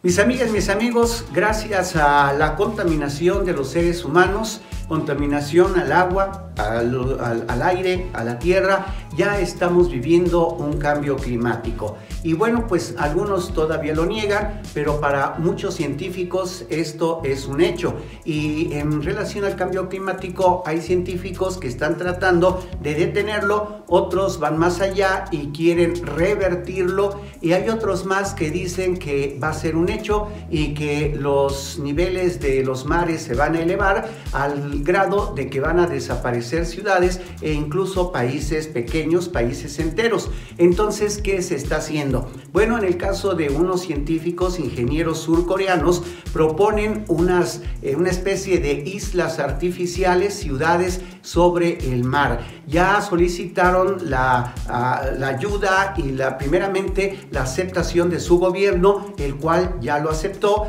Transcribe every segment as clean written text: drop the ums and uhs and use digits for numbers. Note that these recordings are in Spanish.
Mis amigas, mis amigos, gracias a la contaminación de los seres humanos, contaminación al agua, al aire, a la tierra, ya estamos viviendo un cambio climático. Y bueno, pues algunos todavía lo niegan, pero para muchos científicos esto es un hecho. Y en relación al cambio climático hay científicos que están tratando de detenerlo, otros van más allá y quieren revertirlo, y hay otros más que dicen que va a ser un hecho y que los niveles de los mares se van a elevar al grado de que van a desaparecer ciudades e incluso países pequeños, países enteros. Entonces, ¿qué se está haciendo? Bueno, en el caso de unos científicos, ingenieros surcoreanos, proponen una especie de islas artificiales, ciudades sobre el mar. Ya solicitaron la ayuda y primeramente la aceptación de su gobierno, el cual ya lo aceptó,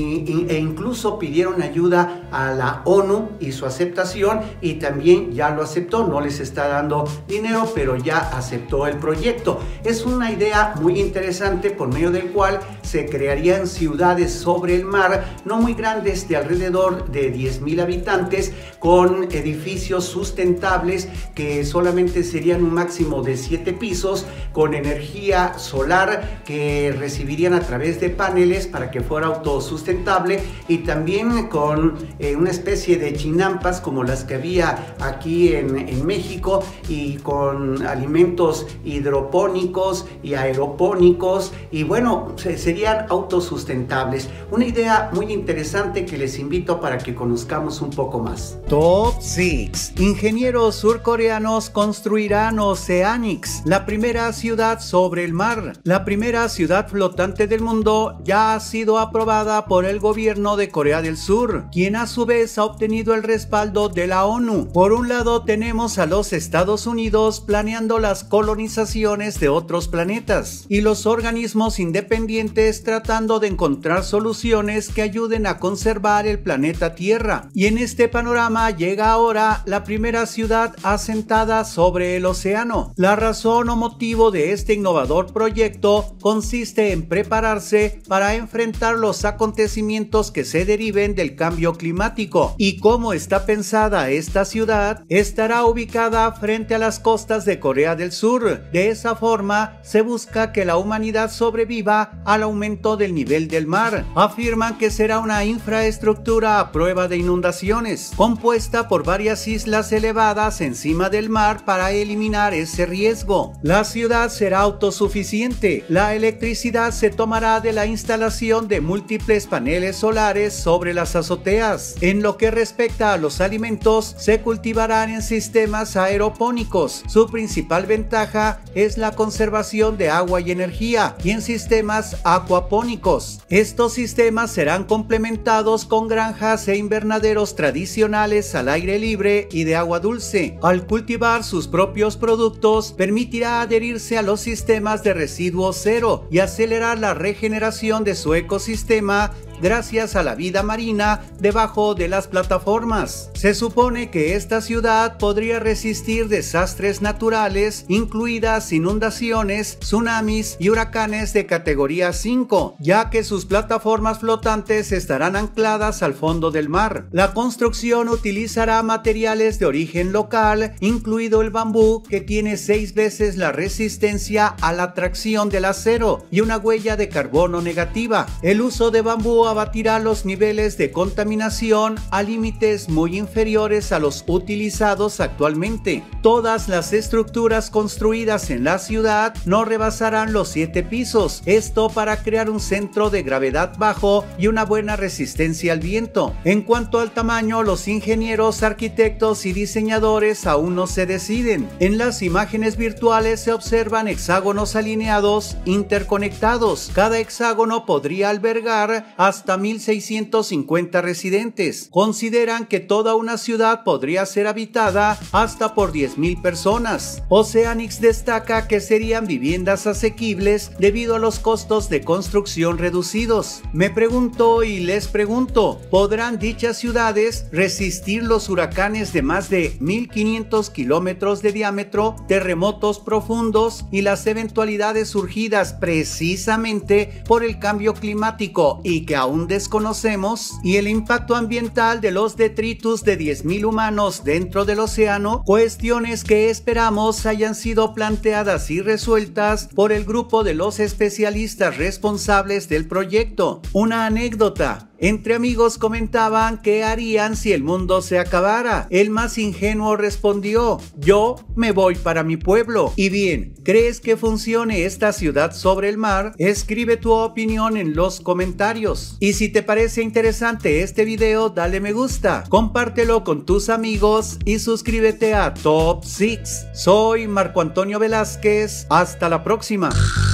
e incluso pidieron ayuda a la ONU y su aceptación, y también ya lo aceptó. No les está dando dinero, pero ya aceptó el proyecto. Es una idea muy interesante por medio del cual se crearían ciudades sobre el mar, no muy grandes, de alrededor de 10,000 habitantes, con edificios sustentables que solamente serían un máximo de 7 pisos, con energía solar que recibirían a través de paneles para que fuera autosustentable, y también con una especie de chinampas como las que había aquí en México, y con alimentos hidropónicos y aeropónicos, y bueno, serían autosustentables. Una idea muy interesante que les invito para que conozcamos un poco más. Top 6. Ingenieros surcoreanos construirán Oceanix, la primera ciudad sobre el mar. La primera ciudad flotante del mundo ya ha sido aprobada por el gobierno de Corea del Sur, quien a su vez ha obtenido el respaldo de la ONU. Por un lado tenemos a los Estados Unidos planeando las colonizaciones de otros planetas, y los organismos independientes tratando de encontrar soluciones que ayuden a conservar el planeta Tierra. Y en este panorama llega ahora la primera ciudad asentada sobre el océano. La razón o motivo de este innovador proyecto consiste en prepararse para enfrentar los acontecimientos que se deriven del cambio climático. Y cómo está pensada esta ciudad, estará ubicada frente a las costas de Corea del Sur. De esa forma se busca que la humanidad sobreviva al aumento del nivel del mar. Afirman que será una infraestructura a prueba de inundaciones, compuesta por varias islas elevadas encima del mar para eliminar ese riesgo. La ciudad será autosuficiente. La electricidad se tomará de la instalación de múltiples paneles solares sobre las azoteas. En lo que respecta a los alimentos, se cultivarán en sistemas aeropónicos. Su principal ventaja es la conservación de agua y energía, y en sistemas acuapónicos. Estos sistemas serán complementados con granjas e invernaderos tradicionales al aire libre y de agua dulce. Al cultivar sus propios productos, permitirá adherirse a los sistemas de residuos cero y acelerar la regeneración de su ecosistema gracias a la vida marina debajo de las plataformas. Se supone que esta ciudad podría resistir desastres naturales, incluidas inundaciones, tsunamis y huracanes de categoría 5, ya que sus plataformas flotantes estarán ancladas al fondo del mar. La construcción utilizará materiales de origen local, incluido el bambú, que tiene 6 veces la resistencia a la tracción del acero y una huella de carbono negativa. El uso de bambú abatirá los niveles de contaminación a límites muy inferiores a los utilizados actualmente. Todas las estructuras construidas en la ciudad no rebasarán los 7 pisos, esto para crear un centro de gravedad bajo y una buena resistencia al viento. En cuanto al tamaño, los ingenieros, arquitectos y diseñadores aún no se deciden. En las imágenes virtuales se observan hexágonos alineados interconectados. Cada hexágono podría albergar a hasta 1.650 residentes. Consideran que toda una ciudad podría ser habitada hasta por 10.000 personas. Oceanics destaca que serían viviendas asequibles debido a los costos de construcción reducidos. Me pregunto y les pregunto, ¿podrán dichas ciudades resistir los huracanes de más de 1.500 kilómetros de diámetro, terremotos profundos y las eventualidades surgidas precisamente por el cambio climático y que aún desconocemos? ¿Y el impacto ambiental de los detritus de 10.000 humanos dentro del océano? Cuestiones que esperamos hayan sido planteadas y resueltas por el grupo de los especialistas responsables del proyecto. Una anécdota. Entre amigos comentaban qué harían si el mundo se acabara. El más ingenuo respondió: yo me voy para mi pueblo. Y bien, ¿crees que funcione esta ciudad sobre el mar? Escribe tu opinión en los comentarios. Y si te parece interesante este video, dale me gusta, compártelo con tus amigos y suscríbete a Top 6. Soy Marco Antonio Velázquez. Hasta la próxima.